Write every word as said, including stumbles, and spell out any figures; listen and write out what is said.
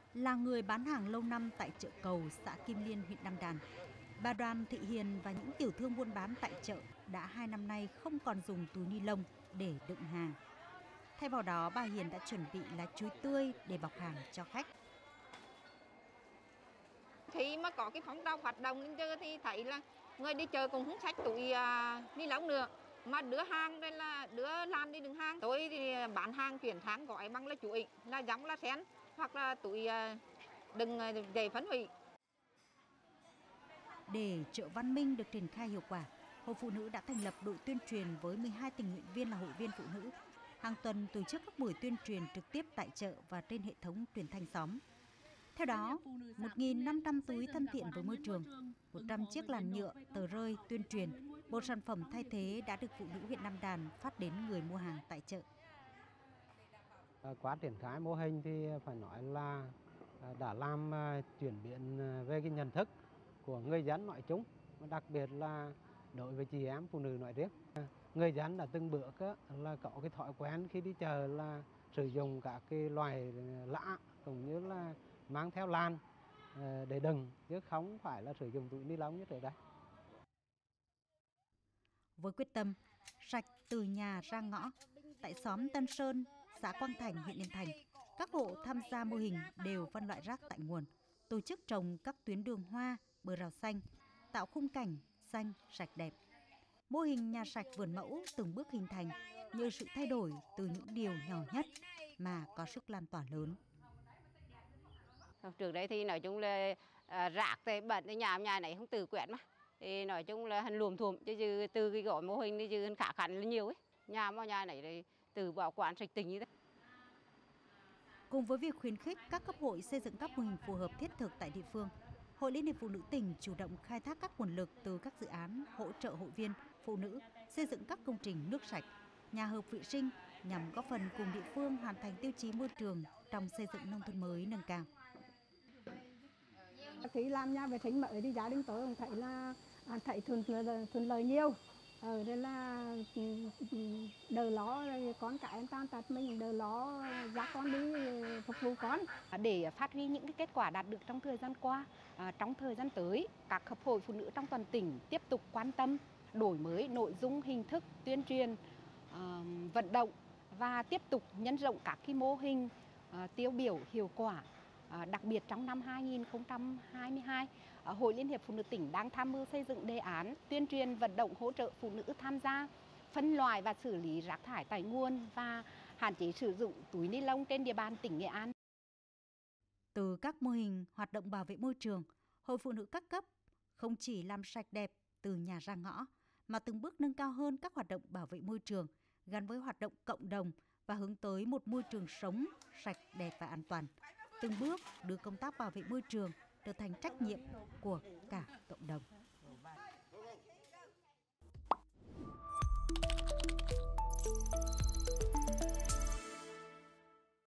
Là người bán hàng lâu năm tại chợ Cầu, xã Kim Liên, huyện Nam Đàn, bà Đoàn Thị Hiền và những tiểu thương buôn bán tại chợ đã hai năm nay không còn dùng túi ni lông để đựng hàng. Thay vào đó, bà Hiền đã chuẩn bị lá chuối tươi để bọc hàng cho khách. Khi mà có cái phong trào hoạt động lên chợ thì thấy là người đi chợ cũng không xách túi uh, ni lông nữa, mà đưa hàng đây là đưa lan đi đựng hàng. Tôi thì bán hàng chuyển hàng gói bằng lá chuối, là giống lá sen hoặc là túi uh, đựng giấy phân hủy. Để chợ văn minh được triển khai hiệu quả, Hội Phụ Nữ đã thành lập đội tuyên truyền với mười hai tình nguyện viên là hội viên phụ nữ. Hàng tuần tổ chức các buổi tuyên truyền trực tiếp tại chợ và trên hệ thống truyền thanh xóm. Theo đó, một nghìn năm trăm túi thân thiện với môi trường, một trăm chiếc làn nhựa, tờ rơi, tuyên truyền, một sản phẩm thay thế đã được phụ nữ huyện Nam Đàn phát đến người mua hàng tại chợ. Quá triển khai mô hình thì phải nói là đã làm chuyển biến về cái nhận thức của người dân nói chung, đặc biệt là đối với chị em phụ nữ nói riêng. Người dân đã từng bước là có cái thói quen khi đi chợ là sử dụng các cái loài lã cũng như là mang theo lan để đựng, chứ không phải là sử dụng túi ni lông như trước đây. Với quyết tâm sạch từ nhà ra ngõ, tại xóm Tân Sơn, xã Quang Thành, huyện Yên Thành, các hộ tham gia mô hình đều phân loại rác tại nguồn, tổ chức trồng các tuyến đường hoa, bờ rào xanh, tạo khung cảnh xanh, sạch đẹp. Mô hình nhà sạch vườn mẫu từng bước hình thành nhờ sự thay đổi từ những điều nhỏ nhất mà có sức lan tỏa lớn. Trước đây thì nói chung là à, rác thì bẩn thì nhà nhà này không tự quét mà, thì nói chung là hành luồm thuộm chứ từ cái gọi mô hình thì chứ khả khăn nhiều ấy, nhà mà nhà này thì từ bảo quản sạch tình như thế. Cùng với việc khuyến khích các cấp hội xây dựng các mô hình phù hợp thiết thực tại địa phương, Hội Liên hiệp Phụ nữ tỉnh chủ động khai thác các nguồn lực từ các dự án hỗ trợ hội viên phụ nữ xây dựng các công trình nước sạch, nhà hợp vệ sinh nhằm góp phần cùng địa phương hoàn thành tiêu chí môi trường trong xây dựng nông thôn mới nâng cao. Khi làm nhà vệ sinh mới thì gia đình tôi cũng thấy là thấy thuận thuận lợi nhiều. Ở đây là đỡ lo con cái em tan tật mình đỡ lo dắt con đi phục vụ con. Để phát huy những cái kết quả đạt được trong thời gian qua, à, trong thời gian tới, các hiệp hội phụ nữ trong toàn tỉnh tiếp tục quan tâm đổi mới nội dung, hình thức tuyên truyền, à, vận động và tiếp tục nhân rộng các cái mô hình à, tiêu biểu hiệu quả. À, đặc biệt trong năm hai nghìn không trăm hai mươi hai, à, Hội Liên hiệp Phụ nữ tỉnh đang tham mưu xây dựng đề án tuyên truyền vận động hỗ trợ phụ nữ tham gia phân loại và xử lý rác thải tại nguồn và hạn chế sử dụng túi ni lông trên địa bàn tỉnh Nghệ An. Từ các mô hình hoạt động bảo vệ môi trường, Hội Phụ nữ các cấp không chỉ làm sạch đẹp từ nhà ra ngõ, mà từng bước nâng cao hơn các hoạt động bảo vệ môi trường gắn với hoạt động cộng đồng và hướng tới một môi trường sống sạch, đẹp và an toàn. Từng bước đưa công tác bảo vệ môi trường trở thành trách nhiệm của cả cộng đồng.